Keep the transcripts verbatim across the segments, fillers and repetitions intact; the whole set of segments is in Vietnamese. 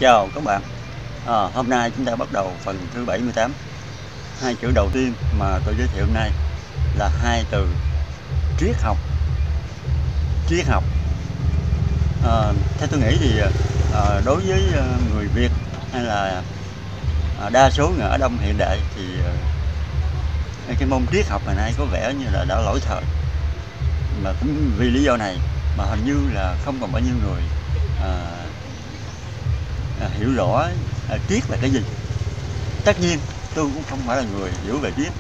Chào các bạn. À, hôm nay chúng ta bắt đầu phần thứ bảy mươi tám. Hai chữ đầu tiên mà tôi giới thiệu hôm nay là hai từ triết học. Triết học. À, theo tôi nghĩ thì à, đối với người Việt hay là à, đa số người ở Đông hiện đại thì à, cái môn triết học ngày nay có vẻ như là đã lỗi thời. Mà cũng vì lý do này mà hình như là không còn bao nhiêu người à, à, hiểu rõ à, triết là cái gì. Tất nhiên tôi cũng không phải là người hiểu về triết.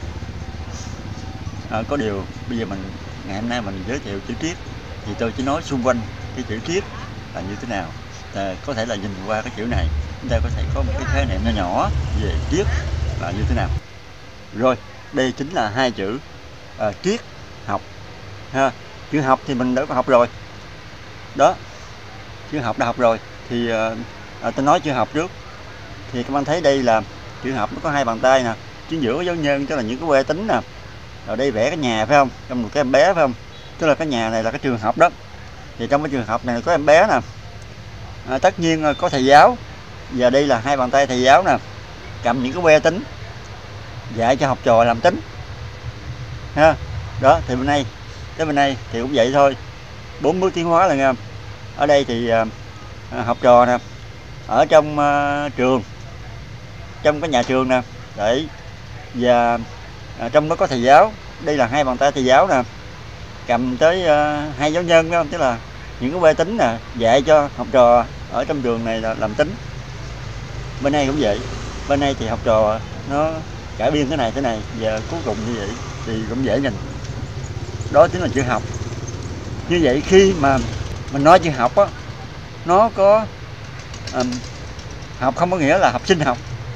À, có điều bây giờ mình ngày hôm nay mình giới thiệu chữ triết thì tôi chỉ nói xung quanh cái chữ triết là như thế nào. À, có thể là nhìn qua cái chữ này chúng ta có thể có một cái khái niệm nhỏ nhỏ về triết là như thế nào. Rồi đây chính là hai chữ à, triết học ha. Chữ học thì mình đã có học rồi đó, chữ học đã học rồi thì à, à, tôi nói chữ học trước. Thì các bạn thấy đây là chữ học, nó có hai bàn tay nè, chính giữa có dấu nhân tức là những cái que tính nè, rồi đây vẽ cái nhà phải không, trong một cái em bé phải không, tức là cái nhà này là cái trường học đó. Thì trong cái trường học này có em bé nè, à, tất nhiên có thầy giáo, và đây là hai bàn tay thầy giáo nè, cầm những cái que tính dạy cho học trò làm tính ha. Đó thì bên đây tới bên đây thì cũng vậy thôi, bốn bước tiến hóa là nghe không. Ở đây thì à, học trò nè, ở trong à, trường, trong cái nhà trường nè, đấy, và à, trong đó có thầy giáo. Đây là hai bàn tay thầy giáo nè, cầm tới à, hai dấu nhân, không, tức là những cái que tính nè, dạy cho học trò ở trong trường này là làm tính. Bên này cũng vậy, bên này thì học trò nó cải biên thế này thế này, và cuối cùng như vậy thì cũng dễ nhìn. Đó chính là chữ học. Như vậy khi mà mình nói chữ học á, nó có um, học không có nghĩa là học sinh học.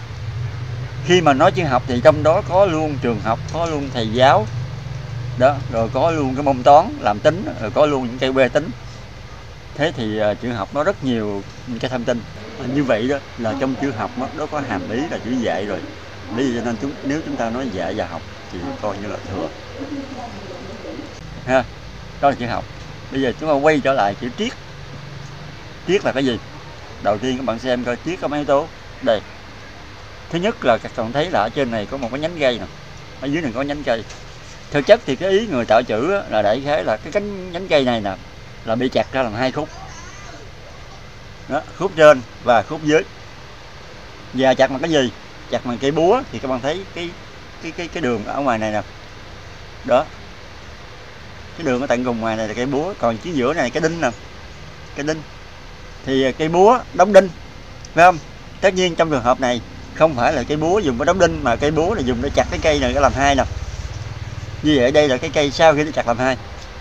Khi mà nói chữ học thì trong đó có luôn trường học, có luôn thầy giáo đó, rồi có luôn cái môn toán làm tính, rồi có luôn những cây que tính. Thế thì uh, chữ học nó rất nhiều những cái thông tin. À, như vậy đó là trong chữ học đó, đó có hàm ý là chữ dạy rồi. Bây giờ nên chúng, nếu chúng ta nói dạy và học thì coi như là thừa ha. Đó là chữ học. Bây giờ chúng ta quay trở lại chữ triết. Triết là cái gì? Đầu tiên các bạn xem coi triết có mấy yếu tố. Đây, thứ nhất là các bạn thấy là ở trên này có một cái nhánh cây nè, ở dưới này có nhánh cây. Thực chất thì cái ý người tạo chữ là đại khái là cái cánh nhánh cây này nè là bị chặt ra làm hai khúc đó, khúc trên và khúc dưới. Và chặt bằng cái gì? Chặt bằng cây búa. Thì các bạn thấy cái cái cái cái đường ở ngoài này nè, đó, cái đường ở tận cùng ngoài này là cây búa, còn chính giữa này là cái đinh nè, cái đinh. Thì cây búa đóng đinh phải không? Tất nhiên trong trường hợp này không phải là cây búa dùng để đóng đinh, mà cây búa là dùng để chặt cái cây này để làm hai nè. Như vậy đây là cái cây sau khi nó chặt làm hai.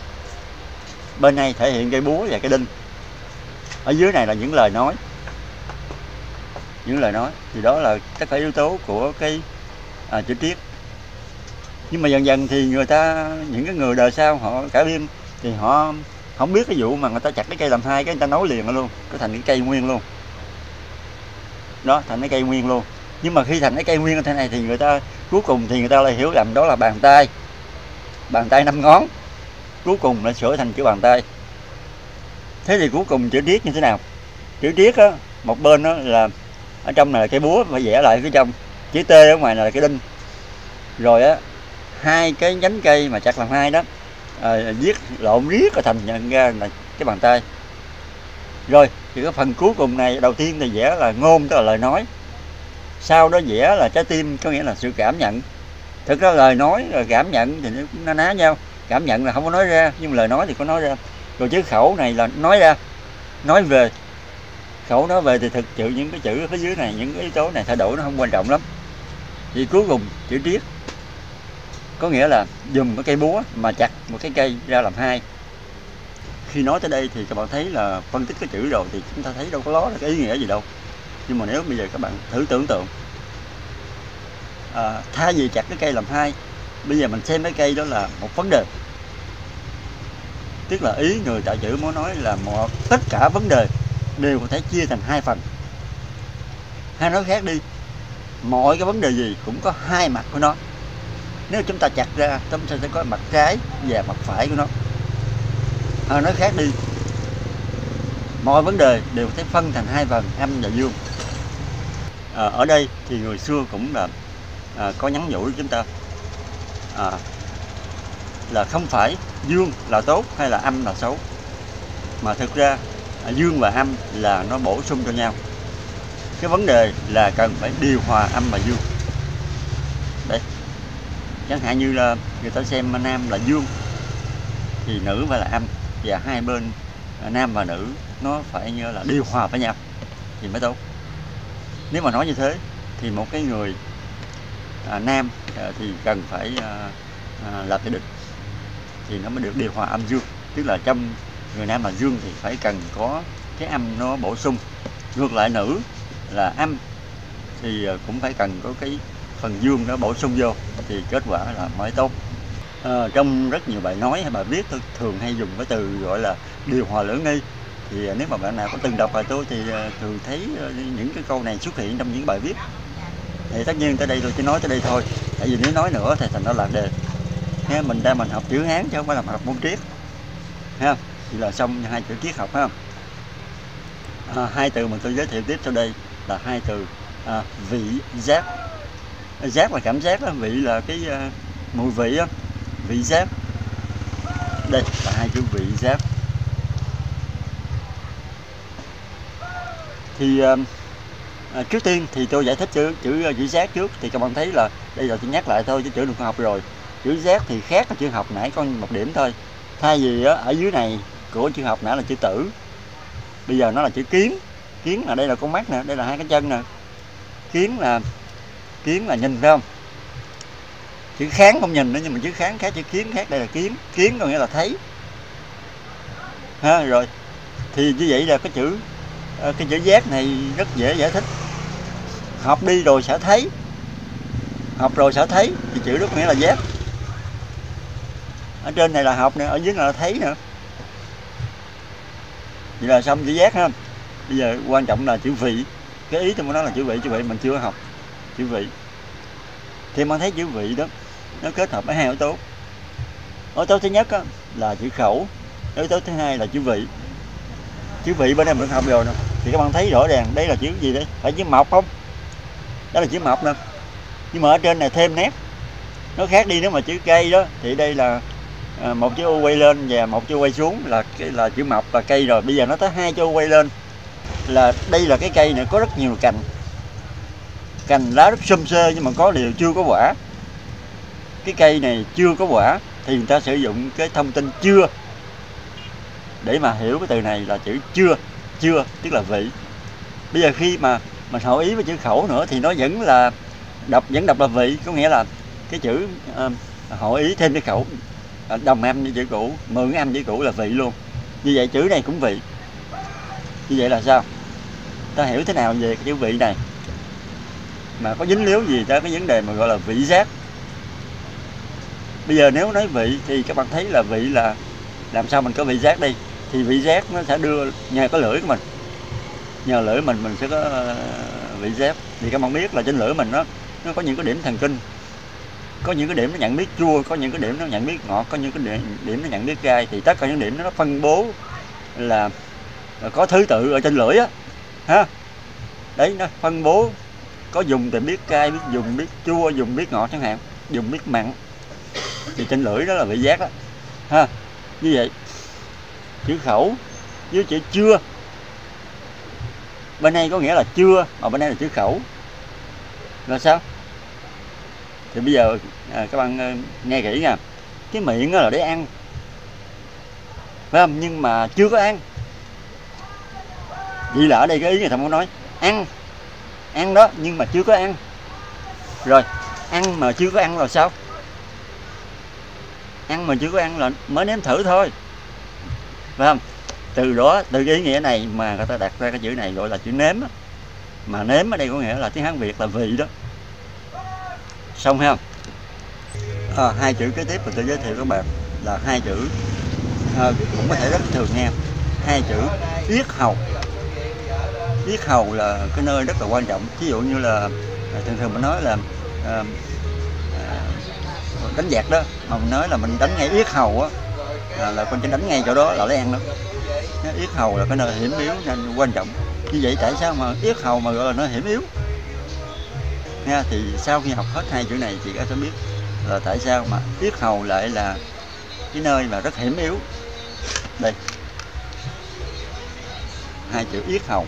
Bên này thể hiện cây búa và cây đinh. Ở dưới này là những lời nói, những lời nói. Thì đó là tất cả yếu tố của cái à, chữ triết. Nhưng mà dần dần thì người ta, những cái người đời sau họ cải biên thì họ không biết cái vụ mà người ta chặt cái cây làm hai, cái người ta nối liền luôn, có thành cái cây nguyên luôn. Đó, thành cái cây nguyên luôn. Nhưng mà khi thành cái cây nguyên như thế này thì người ta cuối cùng thì người ta lại hiểu lầm đó là bàn tay, bàn tay năm ngón, cuối cùng lại sửa thành chữ bàn tay. Thế thì cuối cùng chữ triết như thế nào? Chữ triết á, một bên đó là ở trong này là cây búa, phải vẽ lại phía trong, chữ T ở ngoài này là cái đinh. Rồi á, hai cái nhánh cây mà chặt làm hai đó à, viết lộn riết rồi thành nhận ra là cái bàn tay. Rồi thì cái phần cuối cùng này, đầu tiên thì vẽ là ngôn, tức là lời nói. Sau đó vẽ là trái tim, có nghĩa là sự cảm nhận. Thực ra lời nói rồi cảm nhận thì nó ná nhau. Cảm nhận là không có nói ra, nhưng mà lời nói thì có nói ra. Rồi chữ khẩu này là nói ra, nói về. Khẩu nói về thì thực sự những cái chữ ở phía dưới này, những cái yếu tố này thay đổi nó không quan trọng lắm. Thì cuối cùng chữ triết có nghĩa là dùng cái cây búa mà chặt một cái cây ra làm hai. Khi nói tới đây thì các bạn thấy là phân tích cái chữ rồi thì chúng ta thấy đâu có ló là cái ý nghĩa gì đâu. Nhưng mà nếu bây giờ các bạn thử tưởng tượng, à, thay vì chặt cái cây làm hai, bây giờ mình xem cái cây đó là một vấn đề. Tức là ý người tạo chữ muốn nói là một, tất cả vấn đề đều có thể chia thành hai phần. Hay nói khác đi, mọi cái vấn đề gì cũng có hai mặt của nó. Nếu chúng ta chặt ra, chúng ta sẽ có mặt trái và mặt phải của nó. Hay nói khác đi, mọi vấn đề đều có thể phân thành hai phần, âm và dương. à, ở đây thì người xưa cũng là à, có nhắn nhủ với chúng ta à, là không phải dương là tốt hay là âm là xấu, mà thực ra à, dương và âm là nó bổ sung cho nhau. Cái vấn đề là cần phải điều hòa âm và dương. Đây, chẳng hạn như là người ta xem nam là dương thì nữ phải là âm, và hai bên à, nam và nữ nó phải như là điều hòa với nhau thì mới tốt. Nếu mà nói như thế thì một cái người à, nam à, thì cần phải à, à, làm cái địch thì nó mới được điều hòa âm dương. Tức là trong người nam là dương thì phải cần có cái âm nó bổ sung. Ngược lại nữ là âm thì cũng phải cần có cái phần dương nó bổ sung vô thì kết quả là mới tốt. À, trong rất nhiều bài nói hay bài viết tôi thường hay dùng cái từ gọi là điều hòa lưỡng nghi. Thì nếu mà bạn nào có từng đọc bài tôi thì thường thấy những cái câu này xuất hiện trong những bài viết. Thì tất nhiên tới đây tôi chỉ nói tới đây thôi, tại vì nếu nói nữa thì thành nó lạc đề. Nghe mình đang mình học chữ Hán chứ không phải là học môn triết, ha. Thì là xong hai chữ triết học, ha. À, hai từ mà tôi giới thiệu tiếp sau đây là hai từ à, vị giác. Giác là cảm giác đó, vị là cái uh, mùi vị đó. Vị giác. Đây là hai chữ vị giác. Thì uh, à, trước tiên thì tôi giải thích chữ chữ chữ giác trước. Thì các bạn thấy là đây là tôi nhắc lại thôi chứ chữ đừng có học rồi. Chữ giác thì khác là chữ học nãy có một điểm thôi. Thay vì á, ở dưới này của chữ học nãy là chữ tử, bây giờ nó là chữ kiến. Kiến là đây là con mắt nè, đây là hai cái chân nè. Kiến là kiến là nhìn, phải không? Chữ kháng không nhìn nữa, nhưng mà chữ kháng khác, chữ kiến khác. Đây là kiến. Kiến có nghĩa là thấy, ha. Rồi thì như vậy là cái chữ cái chữ giác này rất dễ giải thích. Học đi rồi sẽ thấy, học rồi sẽ thấy thì chữ đó có nghĩa là giác. Ở trên này là học nè, ở dưới này là thấy nữa. Vậy là xong chữ giác, ha. Bây giờ quan trọng là chữ vị. Cái ý tôi muốn nói là chữ vị, chữ vị mình chưa học. Chữ vị thì mình thấy chữ vị đó nó kết hợp với hai yếu tố. Yếu tố thứ nhất á, là chữ khẩu. Yếu tố thứ hai là chữ vị. Chữ vị bên em mình học rồi nè, thì các bạn thấy rõ ràng đây là chữ gì đấy, phải chữ mộc không? Đó là chữ mộc nè. Nhưng mà ở trên này thêm nét nó khác đi. Nếu mà chữ cây đó thì đây là à, một chữ U quay lên và một chữ quay xuống là cái là chữ mộc và cây rồi. Bây giờ nó tới hai chữ U quay lên là đây là cái cây này có rất nhiều cành, cành lá rất xum xê nhưng mà có điều chưa có quả. Cái cây này chưa có quả thì người ta sử dụng cái thông tin chưa để mà hiểu cái từ này là chữ chưa. Chưa tức là vị. Bây giờ khi mà mình hội ý với chữ khẩu nữa thì nó vẫn là đọc vẫn đọc là vị, có nghĩa là cái chữ uh, hội ý thêm cái khẩu uh, đồng âm với chữ cũ, mượn âm chữ cũ là vị luôn. Như vậy chữ này cũng vị. Như vậy là sao? Ta hiểu thế nào về cái chữ vị này mà có dính líu gì tới cái vấn đề mà gọi là vị giác. Bây giờ nếu nói vị thì các bạn thấy là vị là làm sao mình có vị giác đi. Thì vị giác nó sẽ đưa nhờ có lưỡi của mình, nhờ lưỡi mình mình sẽ có vị giác. Thì các bạn biết là trên lưỡi mình nó nó có những cái điểm thần kinh, có những cái điểm nó nhận biết chua, có những cái điểm nó nhận biết ngọt, có những cái điểm, điểm nó nhận biết cay. Thì tất cả những điểm nó phân bố là, là có thứ tự ở trên lưỡi á, ha. Đấy, nó phân bố có dùng thì biết cay, biết dùng biết chua, dùng biết ngọt chẳng hạn, dùng biết mặn. Thì trên lưỡi đó là vị giác đó, ha. Như vậy chữ khẩu với chữ chưa, bên này có nghĩa là chưa mà bên đây là chữ khẩu là sao? Thì bây giờ à, các bạn nghe kỹ nha. Cái miệng là để ăn, phải không? Nhưng mà chưa có ăn. Vậy là ở đây cái ý người ta muốn nói ăn, ăn đó nhưng mà chưa có ăn. Rồi ăn mà chưa có ăn là sao? Ăn mà chưa có ăn là mới nếm thử thôi, phải không? Từ đó, từ cái ý nghĩa này mà người ta đặt ra cái chữ này gọi là chữ nếm đó. Mà nếm ở đây có nghĩa là tiếng Hán Việt là vị đó. Xong không? À, hai chữ kế tiếp mà tôi giới thiệu các bạn là hai chữ à, cũng có thể rất thường nghe. Hai chữ yết hầu. Yết hầu là cái nơi rất là quan trọng. Ví dụ như là thường thường mình nói là à, à, đánh giặc đó, mà mình nói là mình đánh ngay yết hầu á, là, là con chỉ đánh ngay chỗ đó là lấy ăn đó. Yết hầu là cái nơi hiểm yếu nên quan trọng. Như vậy tại sao mà yết hầu mà gọi là nơi hiểm yếu? nha. Thì sau khi học hết hai chữ này chị sẽ biết là tại sao mà yết hầu lại là cái nơi mà rất hiểm yếu. Đây, hai chữ yết hầu.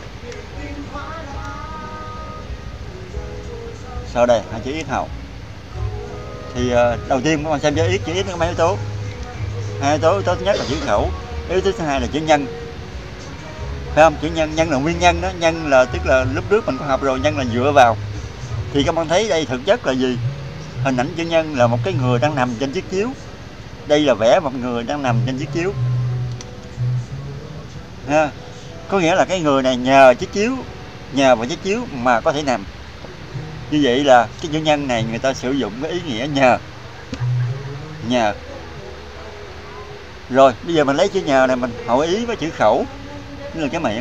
Sau đây hai chữ yết hầu. Thì uh, đầu tiên các bạn xem chữ yết, chữ yết nó có mấy yếu tố. Hai yếu tố, yếu tố thứ nhất là chữ khẩu, yếu tố thứ hai là chữ nhân. Phải không? Chữ nhân, nhân là nguyên nhân đó, nhân là tức là lúc trước mình có học rồi, nhân là dựa vào. Thì các bạn thấy đây thực chất là gì? Hình ảnh chữ nhân là một cái người đang nằm trên chiếc chiếu. Đây là vẽ một người đang nằm trên chiếc chiếu. Ha. Có nghĩa là cái người này nhờ chiếc chiếu, nhờ vào chiếc chiếu mà có thể nằm. Như vậy là cái chữ nhân này người ta sử dụng cái ý nghĩa nhờ. Nhờ. Rồi, bây giờ mình lấy chữ nhờ này mình hội ý với chữ khẩu, như là cái miệng.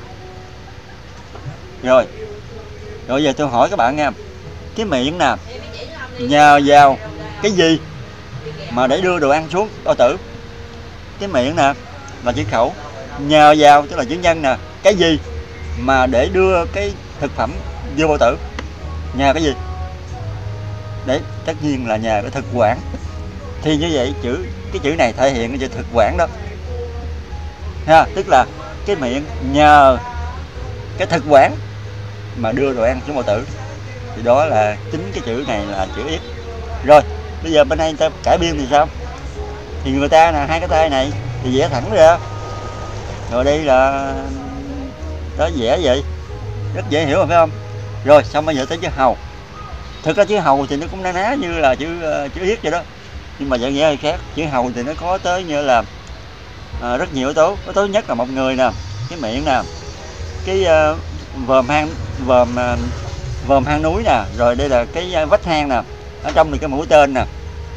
Rồi. Rồi giờ tôi hỏi các bạn nha. Cái miệng nè, nhờ vào cái gì mà để đưa đồ ăn xuống bao tử? Cái miệng nè là chữ khẩu, nhờ vào tức là chữ nhân nè, cái gì mà để đưa cái thực phẩm vô bao tử? Nhờ cái gì? Đấy, tất nhiên là nhờ cái thực quản. Thì như vậy chữ cái chữ này thể hiện cái chữ thực quản đó. Ha, tức là cái miệng nhờ cái thực quản mà đưa đồ ăn xuống bao tử. Thì đó là chính cái chữ này là chữ yết. Rồi, bây giờ bên đây người ta cải biên thì sao? Thì người ta là hai cái tay này thì vẽ thẳng ra. Rồi đây là đó vẽ vậy. Rất dễ hiểu rồi phải không? Rồi xong bây giờ tới chữ hầu. Thực ra chữ hầu thì nó cũng ná ná như là chữ uh, chữ yết vậy đó. Nhưng mà dạng nghĩa hơi khác. Chữ hầu thì nó có tới như là à, rất nhiều yếu tố. Yếu tố nhất là một người nè, cái miệng nè, cái uh, vòm hang vòm uh, vòm hang núi nè, rồi đây là cái uh, vách hang nè, ở trong thì cái mũi tên nè.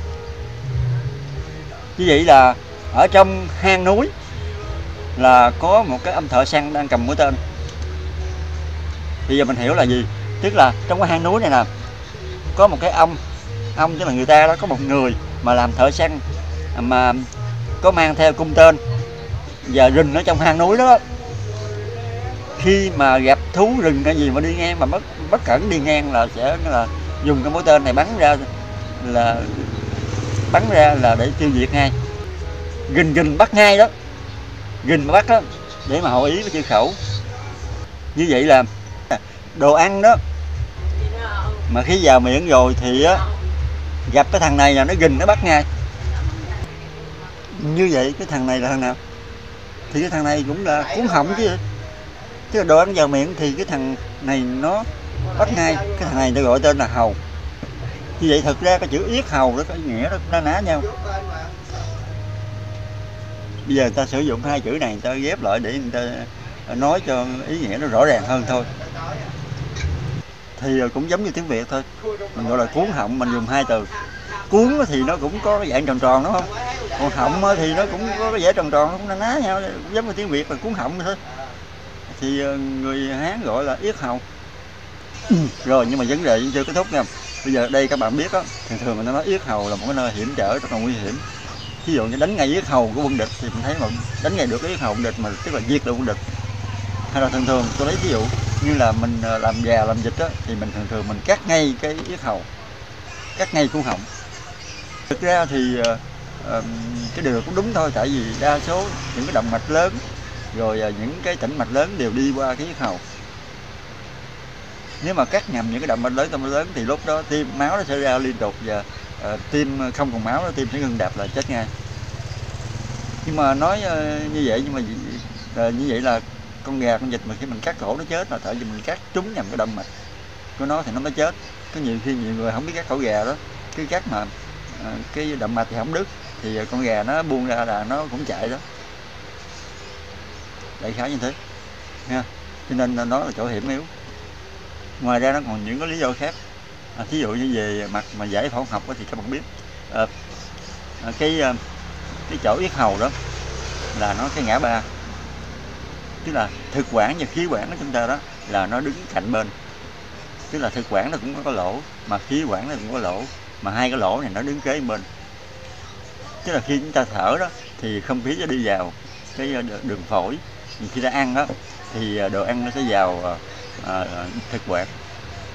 Như vậy là ở trong hang núi là có một cái ông thợ săn đang cầm mũi tên. Bây giờ mình hiểu là gì? Tức là trong cái hang núi này nè có một cái ông, ông tức là người ta đó, có một người mà làm thợ săn mà có mang theo cung tên và rình ở trong hang núi đó. Khi mà gặp thú rừng hay gì mà đi ngang mà bất bất cẩn đi ngang là sẽ là dùng cái mũi tên này bắn ra, là bắn ra là để tiêu diệt ngay, rình rình bắt ngay đó, rình mà bắt đó, để mà hội ý với chữ khẩu. Như vậy là đồ ăn đó mà khi vào miệng rồi thì á, gặp cái thằng này là nó rình nó bắt ngay. Như vậy cái thằng này là thằng nào? Thì cái thằng này cũng là cuốn họng chứ. Chứ đồ ăn vào miệng thì cái thằng này nó bắt ngay. Cái thằng này tôi gọi tên là hầu. Như vậy thực ra cái chữ yết hầu đó có ý nghĩa nó ná ná nhau. Bây giờ người ta sử dụng hai chữ này người ta ghép lại để người ta nói cho ý nghĩa nó rõ ràng hơn thôi. Thì cũng giống như tiếng Việt thôi, mình gọi là cuốn họng, mình dùng hai từ. Cuốn thì nó cũng có cái dạng tròn tròn đúng không? Còn họng thì nó cũng có cái vẻ tròn tròn, nó cũng ná ná nhau, giống như tiếng Việt là cuốn họng thôi. Thì người Hán gọi là yết hầu. Rồi nhưng mà vấn đề chưa kết thúc nha. Bây giờ đây các bạn biết đó, thường thường người ta nói yết hầu là một cái nơi hiểm trở rất là nguy hiểm. Ví dụ như đánh ngay yết hầu của quân địch thì mình thấy mà đánh ngay được yết hầu quân địch mà tức là giết được quân địch. Hay là thường thường tôi lấy ví dụ như là mình làm gà làm vịt đó, thì mình thường thường mình cắt ngay cái yết hầu, cắt ngay cuốn họng. Thực ra thì uh, uh, cái điều cũng đúng thôi, tại vì đa số những cái động mạch lớn rồi uh, những cái tĩnh mạch lớn đều đi qua cái yết hầu. Nếu mà cắt nhầm những cái động mạch lớn, động mạch lớn thì lúc đó tim máu nó sẽ ra liên tục và uh, tim không còn máu, tim sẽ ngừng đập là chết ngay. Nhưng mà nói uh, như vậy nhưng mà uh, như vậy là con gà con vịt mà khi mình cắt cổ nó chết là tại vì mình cắt trúng nhầm cái động mạch của nó thì nó mới chết. Có nhiều khi nhiều người không biết cắt cổ gà đó, cái cắt mà uh, cái động mạch thì không đứt thì con gà nó buông ra là nó cũng chạy đó. Đại khái như thế nha. Cho nên nó là chỗ hiểm yếu. Ngoài ra nó còn những cái lý do khác. À, thí dụ như về mặt mà giải phẫu học thì các bạn biết à, cái cái chỗ yết hầu đó là nó cái ngã ba, tức là thực quản và khí quản của chúng ta đó là nó đứng cạnh bên, tức là thực quản nó cũng có cái lỗ mà khí quản nó cũng có lỗ, mà hai cái lỗ này nó đứng kế bên. Tức là khi chúng ta thở đó thì không khí nó đi vào cái đường phổi, khi ta ăn đó thì đồ ăn nó sẽ vào à, thực quản.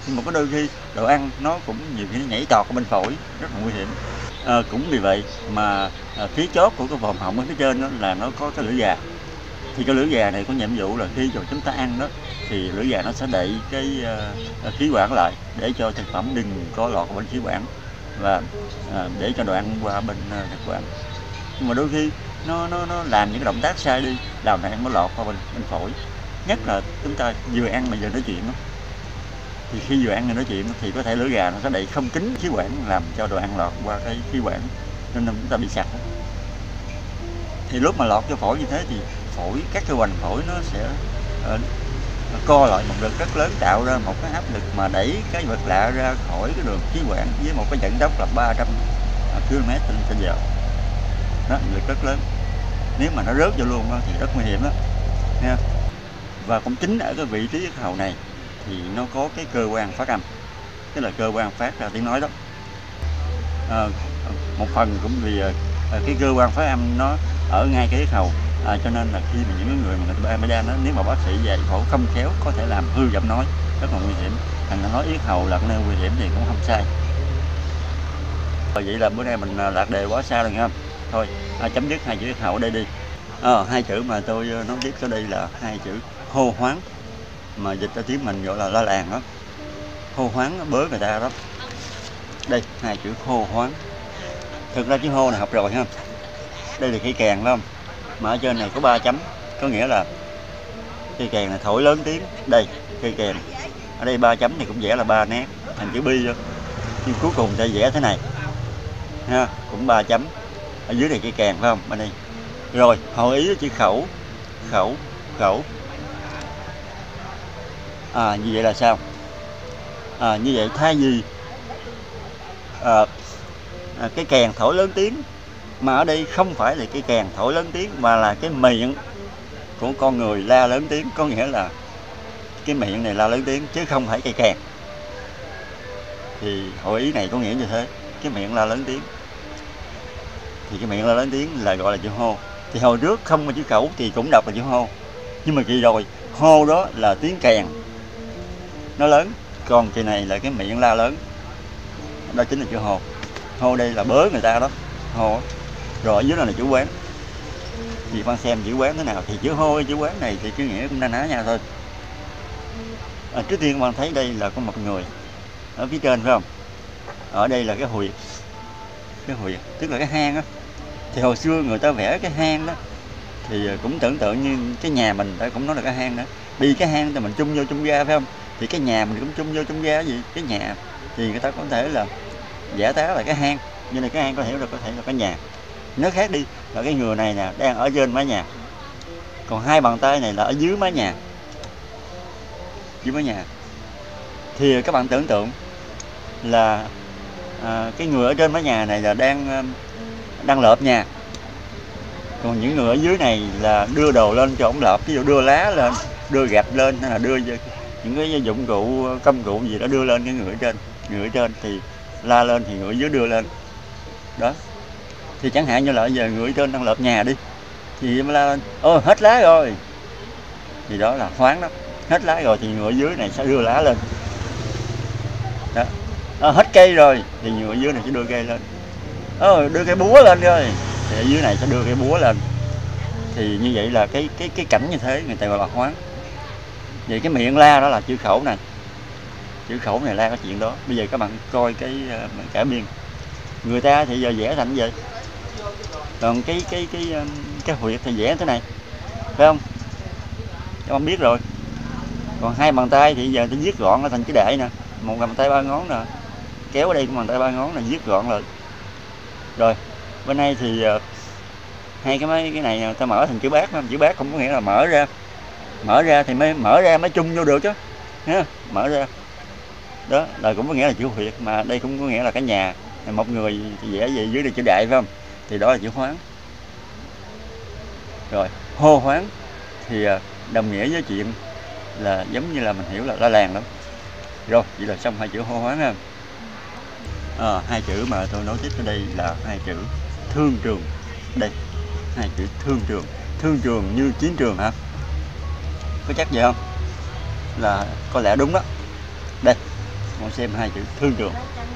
nhưng mà có đôi khi đồ ăn nó cũng nhiều khi nó nhảy tọt ở bên phổi, rất là nguy hiểm. À, cũng vì vậy mà à, phía chót của cái vòm họng ở phía trên đó là nó có cái lưỡi gà. Thì cái lưỡi gà này có nhiệm vụ là khi chúng ta ăn đó thì lưỡi gà nó sẽ đậy cái uh, khí quản lại để cho thực phẩm đừng có lọt vào bên khí quản và uh, để cho đồ ăn qua bên uh, thực quản. Nhưng mà đôi khi nó nó nó làm những cái động tác sai đi, làm đồ ăn nó lọt qua bên bên phổi. Nhất là chúng ta vừa ăn mà vừa nói chuyện đó. Thì khi vừa ăn và nói chuyện thì có thể lưỡi gà nó sẽ đậy không kín khí quản, làm cho đồ ăn lọt qua cái khí quản nên là chúng ta bị sặc. Thì lúc mà lọt cho phổi như thế thì phổi, các cái hoành phổi nó sẽ uh, co lại một lực rất lớn, tạo ra một cái áp lực mà đẩy cái vật lạ ra khỏi cái đường khí quản với một cái vận tốc là ba trăm ki lô mét trên giờ. Đó, lực rất lớn. Nếu mà nó rớt vô luôn đó, thì rất nguy hiểm đó nha. Và cũng chính ở cái vị trí yết hầu này thì nó có cái cơ quan phát âm, tức là cơ quan phát ra tiếng nói đó. À, một phần cũng vì à, cái cơ quan phát âm nó ở ngay cái yết hầu, à, cho nên là khi mà những người mà người ta bị đan đó, nếu mà bác sĩ dạy phẫu không khéo có thể làm hư giọng nói, rất là nguy hiểm. Thành ra nói yết hầu là nơi nguy hiểm thì cũng không sai. Vậy là bữa nay mình lạc đề quá xa rồi nha. Thôi à, chấm dứt hai chữ yết hầu ở đây đi. À, hai chữ mà tôi nói tiếp ở đây là hai chữ hô hoáng, mà dịch ra tiếng mình gọi là la làng đó. Hô hoáng bớ người ta đó. Đây hai chữ hô hoáng. Thực ra chữ hô này học rồi ha. Đây là cây kèn phải không? Mà ở trên này có ba chấm, có nghĩa là cây kèn này thổi lớn tiếng. Đây cây kèn ở đây ba chấm thì cũng vẽ là ba nét thành chữ bi thôi, nhưng cuối cùng ta vẽ thế này ha, cũng ba chấm. Ở dưới này cây kèn phải không? Bên đây rồi hội ý chữ khẩu, khẩu, khẩu. À như vậy là sao? À, như vậy thay vì à, à, cái kèn thổi lớn tiếng, mà ở đây không phải là cái kèn thổi lớn tiếng mà là cái miệng của con người la lớn tiếng, có nghĩa là cái miệng này la lớn tiếng chứ không phải cây kèn. Thì hội ý này có nghĩa như thế, cái miệng la lớn tiếng. Thì cái miệng la lớn tiếng là gọi là chữ hô. Thì hồi trước không có chữ khẩu thì cũng đọc là chữ hô, nhưng mà kỳ rồi hô đó là tiếng kèn nó lớn, còn kỳ này là cái miệng la lớn, đó chính là chữ hô. Hô đây là bớ người ta đó, hô. Rồi ở dưới này là chữ quán. Chị con xem chữ quán thế nào thì chữ hô chữ quán này thì cái nghĩa cũng na ná nhau thôi. À, trước tiên các bạn thấy đây là có một người ở phía trên phải không? Ở đây là cái huyệt, cái huyệt tức là cái hang á. Thì hồi xưa người ta vẽ cái hang đó thì cũng tưởng tượng như cái nhà mình, ta cũng nói là cái hang đó. Đi cái hang thì mình chung vô chung ra phải không? Thì cái nhà mình cũng chung vô chung ra gì? Cái nhà thì người ta có thể là vẽ tá là cái hang, như này cái hang có thể là có thể là cái nhà. Nó khác đi là cái người này nè đang ở trên mái nhà, còn hai bàn tay này là ở dưới mái nhà, dưới mái nhà. Thì các bạn tưởng tượng là à, cái người ở trên mái nhà này là đang đang lợp nhà, còn những người ở dưới này là đưa đồ lên cho ổng lợp, ví dụ đưa lá lên, đưa gạch lên, hay là đưa những cái dụng cụ công cụ gì đó đưa lên cái người ở trên. Người ở trên thì la lên thì người ở dưới đưa lên đó. Thì chẳng hạn như là giờ người ở trên đang lợp nhà đi thì em la lên ôi hết lá rồi, thì đó là hoáng đó. Hết lá rồi thì người ở dưới này sẽ đưa lá lên đó. À, hết cây rồi thì người ở dưới này sẽ đưa cây lên. Ờ, đưa cây búa lên rồi thì ở dưới này sẽ đưa cây búa lên. Thì như vậy là cái cái cái cảnh như thế người ta gọi là hoáng. Vậy cái miệng la đó là chữ khẩu này, chữ khẩu này la cái chuyện đó. Bây giờ các bạn coi cái uh, cả biên người ta thì giờ vẽ thành vậy, còn cái cái cái cái, cái huyệt thì vẽ thế này phải không? Các bạn biết rồi. Còn hai bàn tay thì giờ tôi viết gọn thành chữ đại nè, một bàn tay ba ngón nè, kéo ở đây cũng bàn tay ba ngón là viết gọn lại. Rồi bên đây thì uh, hai cái mấy cái này người ta mở thành chữ bát, chữ bát cũng có nghĩa là mở ra, mở ra thì mới mở ra mới chung vô được chứ ha, mở ra đó là cũng có nghĩa là chữ huyệt, mà đây cũng có nghĩa là cái nhà. Một người thì vẽ về dưới đây chữ đại phải không? Thì đó là chữ hoáng. Rồi hô hoáng thì uh, đồng nghĩa với chuyện là giống như là mình hiểu là la làng lắm. Rồi vậy là xong hai chữ hô hoáng ha. À, hai chữ mà tôi nói tiếp ở đây là hai chữ thương trường. Đây hai chữ thương trường. Thương trường như chiến trường hả? Có chắc vậy không? Là có lẽ đúng đó. Đây Con xem hai chữ thương trường.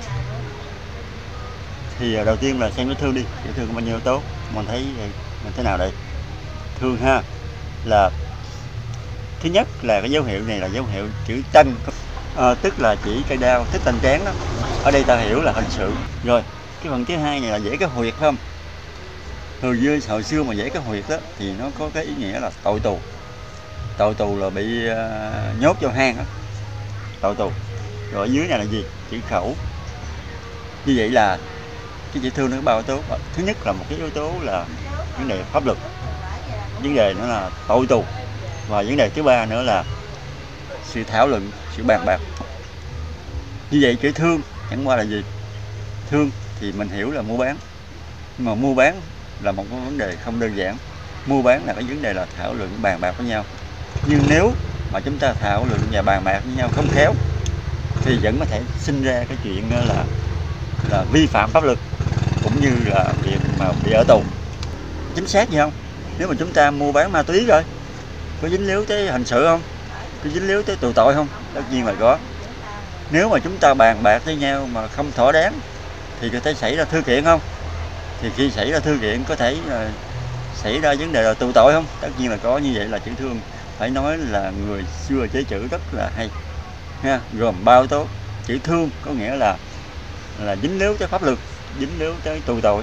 Thì đầu tiên là xem cái thương đi, chữ thương có bao nhiêu yếu tố. Mình thấy mình thế nào đây? Thương ha, là thứ nhất là cái dấu hiệu này là dấu hiệu chữ tranh, à, tức là chỉ cây đao, thích tanh trán đó. Ở đây ta hiểu là hình sự. Rồi cái phần thứ hai này là vẽ cái huyệt không? Hồi xưa, hồi xưa mà vẽ cái huyệt đó thì nó có cái ý nghĩa là tội tù. Tội tù là bị uh, nhốt vô hang đó. Tội tù. Rồi ở dưới này là gì? Chữ khẩu. Như vậy là cái chữ thương nó có bao yếu tố. Thứ nhất là một cái yếu tố là vấn đề pháp luật, vấn đề nữa là tội tù, và vấn đề thứ ba nữa là sự thảo luận, sự bàn bạc. Như vậy chữ thương chẳng qua là gì? Thương thì mình hiểu là mua bán, nhưng mà mua bán là một cái vấn đề không đơn giản. Mua bán là cái vấn đề là thảo luận bàn bạc với nhau. Nhưng nếu mà chúng ta thảo luận và bàn bạc với nhau không khéo thì vẫn có thể sinh ra cái chuyện là là vi phạm pháp luật, cũng như là việc mà bị ở tù. Chính xác gì không? Nếu mà chúng ta mua bán ma túy rồi, có dính líu tới hình sự không? Có dính líu tới tù tội không? Tất nhiên là có. Nếu mà chúng ta bàn bạc với nhau mà không thỏa đáng thì có thể xảy ra thư kiện không? Thì khi xảy ra thư kiện có thể uh, xảy ra vấn đề là tù tội không? Tất nhiên là có. Như vậy là chữ thương phải nói là người xưa chế chữ rất là hay ha, gồm bao yếu tố. Chữ thương có nghĩa là là dính líu tới pháp luật, dính líu tới tù tội,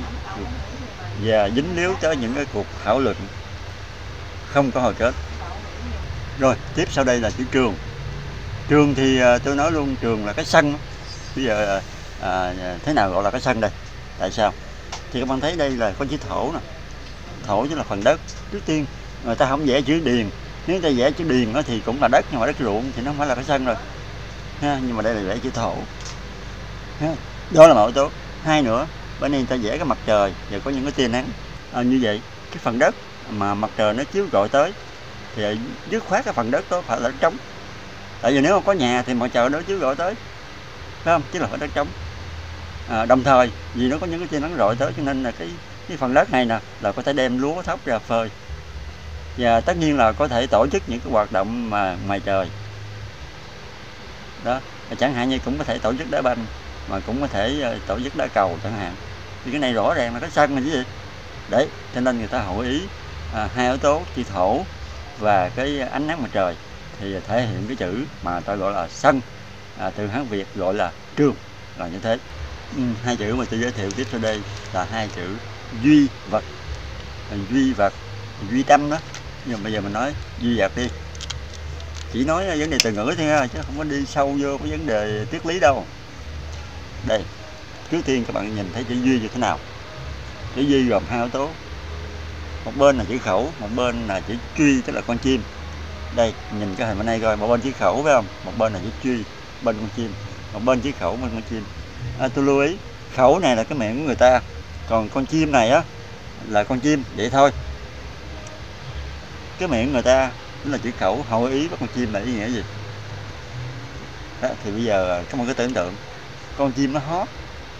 và dính líu tới những cái cuộc thảo luận không có hồi kết. Rồi tiếp sau đây là chữ trường. Trường thì uh, tôi nói luôn, trường là cái sân. Bây giờ à, thế nào gọi là cái sân đây? Tại sao? Thì các bạn thấy đây là có chữ thổ nè. Thổ chính là phần đất. Trước tiên người ta không vẽ chữ điền. Nếu người ta vẽ chữ điền đó thì cũng là đất, nhưng mà đất ruộng thì nó không phải là cái sân rồi ha. Nhưng mà đây là vẽ chữ thổ ha. Đó là một yếu tố. Hai nữa, bên đây người ta vẽ cái mặt trời và có những cái tia nắng. À, như vậy cái phần đất mà mặt trời nó chiếu rọi tới thì dứt khoát cái phần đất đó phải là đất trống. Tại vì nếu mà có nhà thì mặt trời nó chiếu rọi tới, phải không? Chứ là phải đất trống. À, đồng thời vì nó có những cái tia nắng rọi tới cho nên là cái cái phần đất này nè là có thể đem lúa thóc ra phơi, và tất nhiên là có thể tổ chức những cái hoạt động mà ngoài trời đó. Chẳng hạn như cũng có thể tổ chức đá banh, mà cũng có thể uh, tổ chức đá cầu chẳng hạn. Thì cái này rõ ràng là cái sân là cái gì đấy, cho nên người ta hội ý à, hai yếu tố chữ thổ và cái ánh nắng mặt trời thì thể hiện cái chữ mà ta gọi là sân, à, từ Hán Việt gọi là trường, là như thế. Ừ, hai chữ mà tôi giới thiệu tiếp sau đây là hai chữ duy vật. Duy vật, duy tâm đó. Nhưng mà bây giờ mình nói duy vật đi, chỉ nói vấn đề từ ngữ thôi chứ không có đi sâu vô cái vấn đề triết lý đâu. Đây, trước tiên các bạn nhìn thấy chữ duy như thế nào? Chữ duy gồm hai yếu tố. Một bên là chữ khẩu, một bên là chữ truy, tức là con chim. Đây, nhìn cái hình bên này coi, một bên chữ khẩu phải không? Một bên là chữ truy, bên con chim. Một bên chữ khẩu, bên con chim. À, tôi lưu ý, khẩu này là cái miệng của người ta, còn con chim này á là con chim, vậy thôi. Cái miệng người ta đó là chữ khẩu, hội ý với con chim là ý nghĩa gì? Đó, thì bây giờ các bạn cứ tưởng tượng con chim nó hót,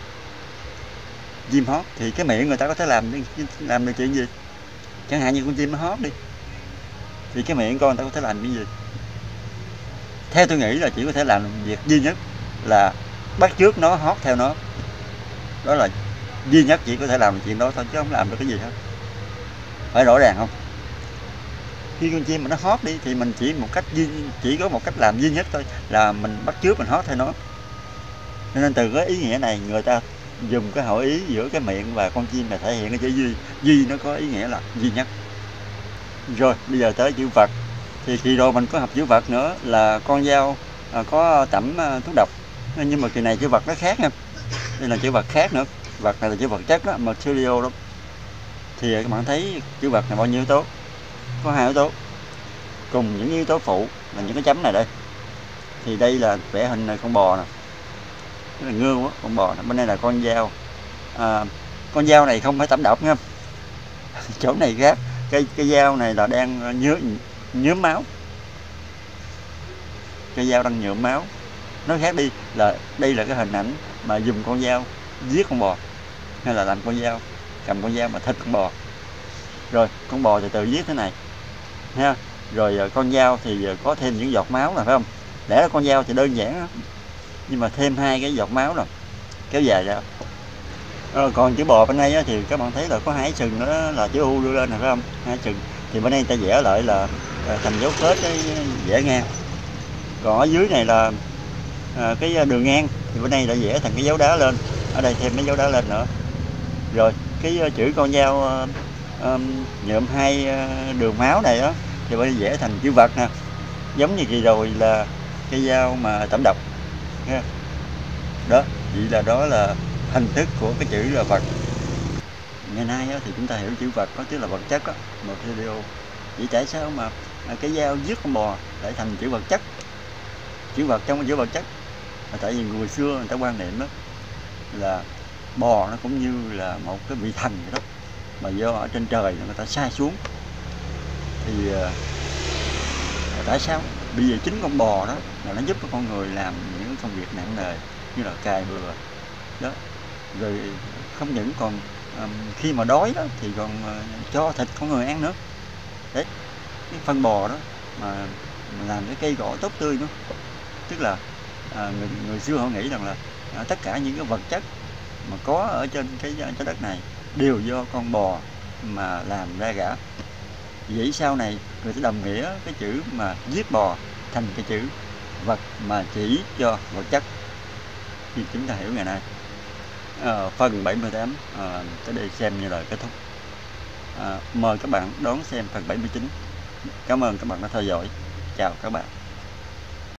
chim hót thì cái miệng người ta có thể làm làm được chuyện gì? Chẳng hạn như con chim nó hót đi, thì cái miệng con người ta có thể làm cái gì? Theo tôi nghĩ là chỉ có thể làm việc duy nhất là bắt chước nó hót theo nó. Đó là duy nhất, chỉ có thể làm chuyện đó thôi, chứ không làm được cái gì hết. Phải rõ ràng không? Khi con chim mà nó hót đi thì mình chỉ một cách duy, chỉ có một cách làm duy nhất thôi là mình bắt chước mình hót theo nó. Cho nên từ cái ý nghĩa này người ta dùng cái hội ý giữa cái miệng và con chim là thể hiện cái chữ duy. Duy nó có ý nghĩa là duy nhất. Rồi bây giờ tới chữ vật. Thì kỳ rồi mình có học chữ vật nữa là con dao à, có tẩm à, thuốc độc. Nhưng mà kỳ này chữ vật nó khác nha. Đây là chữ vật khác nữa. Vật này là chữ vật chất đó, material đó. Thì các bạn thấy chữ vật này bao nhiêu yếu tố? Có hai yếu tố cùng những yếu tố phụ là những cái chấm này đây. Thì đây là vẽ hình này con bò nè, cái là ngưu á, con bò nè. Bên đây là con dao. À, con dao này không phải tẩm độc nha. Chỗ này khác, cái cái dao này là đang nhớ nhuốm máu. Cái dao đang nhuộm máu. Nói khác đi là đây là cái hình ảnh mà dùng con dao giết con bò, hay là làm con dao, cầm con dao mà thịt con bò. Rồi con bò thì từ giết thế này ha. Rồi con dao thì có thêm những giọt máu là phải không? Lẽ là con dao thì đơn giản nhưng mà thêm hai cái giọt máu rồi kéo dài ra. Ờ, còn chữ bò bên đây á, thì các bạn thấy là có hai sừng đó là chữ U đưa lên này phải không? Hai sừng thì bên đây người ta vẽ lại là à, thành dấu kết cái vẽ ngang. Còn ở dưới này là à, cái đường ngang thì bên đây đã vẽ thành cái dấu đá lên. Ở đây thêm mấy dấu đá lên nữa. Rồi cái uh, chữ con dao uh, um, nhuộm hai uh, đường máu này đó thì bên đây vẽ thành chữ vật nè, giống như kỳ rồi là cái dao mà tẩm độc nha. Đó, vậy là đó là hình thức của cái chữ là vật. Ngày nay á, thì chúng ta hiểu chữ vật có tức là vật chất á, một video. Vậy tại sao mà à, cái dao giết con bò lại thành chữ vật chất? Chữ vật trong cái chữ vật chất là tại vì người xưa người ta quan niệm đó là bò nó cũng như là một cái vị thần vậy đó, mà do ở trên trời người ta sai xuống thì à, tại sao? Bây giờ chính con bò đó là nó giúp cho con người làm những công việc nặng nề như là cày bừa đó, rồi không những còn um, khi mà đói đó thì còn uh, cho thịt con người ăn nữa. Đấy, cái phân bò đó mà, mà làm cái cây cỏ tốt tươi nữa, tức là à, người, người xưa họ nghĩ rằng là à, tất cả những cái vật chất mà có ở trên cái trái đất này đều do con bò mà làm ra cả. Vậy sau này người ta đồng nghĩa cái chữ mà giết bò thành cái chữ vật mà chỉ cho vật chất, thì chúng ta hiểu ngày nay. À, phần bảy mươi tám à, tới đây xem như là kết thúc. À, mời các bạn đón xem phần bảy mươi chín. Cảm ơn các bạn đã theo dõi. Chào các bạn.